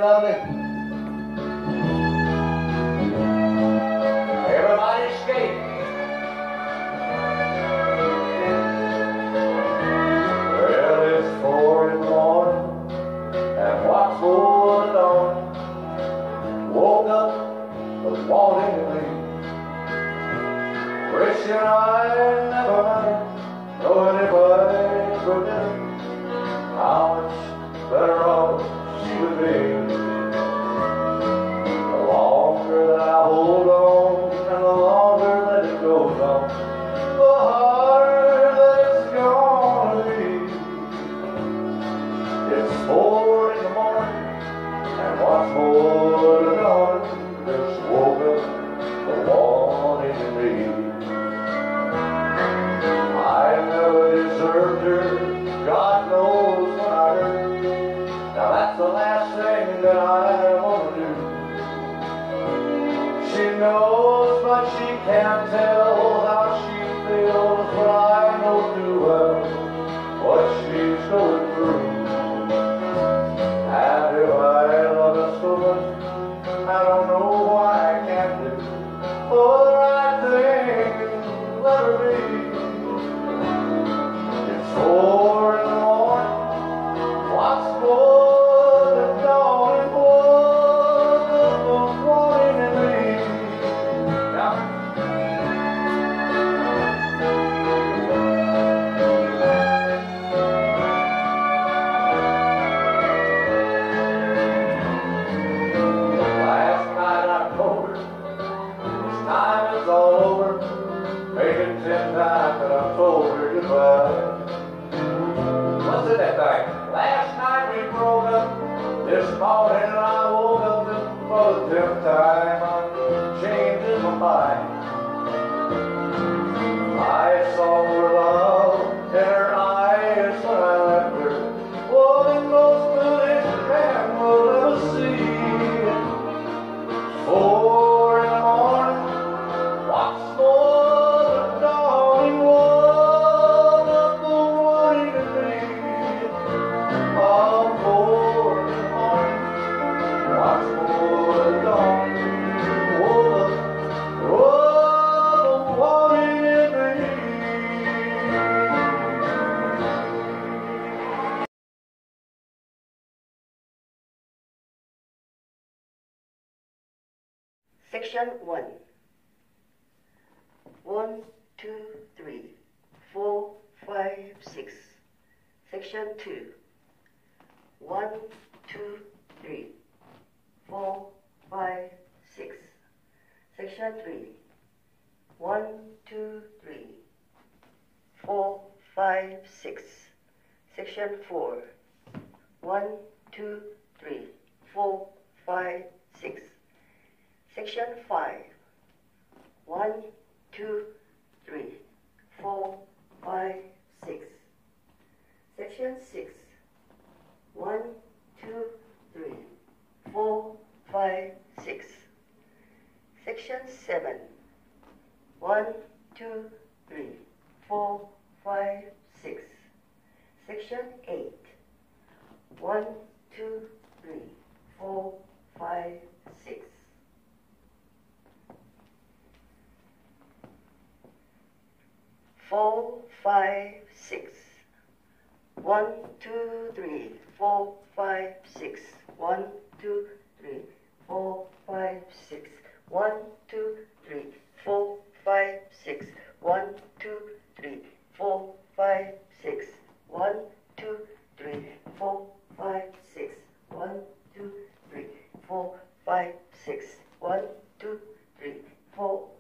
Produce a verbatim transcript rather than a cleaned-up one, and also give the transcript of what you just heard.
lovely. Everybody skate. Well, it's four in the morning, and what's going on? Woke up with wanting to leave. Wishing I never met no anybody for dinner. How much better off she would be. The longer that I hold on, and the longer that it goes on, the harder that it's gonna be. It's four in the morning, and what's more than dawn, just woke up the wanting me. I never deserved her, God knows when I hurt. Now that's the last thing that I want to do. She knows but she can't tell how she feels, but I know too well what she's going through. And if I love her so much, I don't know why I can't do for the right thing, let her be. It's four in the morning, what's more than dawn, and what the wanting in me. Now, last night I told her this time is all over, making ten times that I told her goodbye. What's in that thing? Last night we broke up, this morning I woke up for the tenth time. I'm changing my mind. I saw her love in her eyes when I left her, more than most foolish men will ever see. Four in the morning, what's more than dawn, and what of the wanting to be. Oh, four in the morning, what's more than dawn, what of, what of the wanting to be. Section one. One, two, three, four, five, six. Section two. One, two, three, four, five, six. Section three. One, two, three, four, five, six. Section four. One, two, three, four, five, six. Section five. One, two, three, four, five, six. Section six. One, two, three, four, five, six. Section seven. One, two, three, four, five, six. Section eight. One, two, three, four, five, six. Four, five, six. One, two, three, four, five, six. One, two, three, four, five, six. One, two, three, four, five, six. One, two, three, four, five, six. One, two, three, four, five, six. One, two, three, four, five, six. One, two, three, four,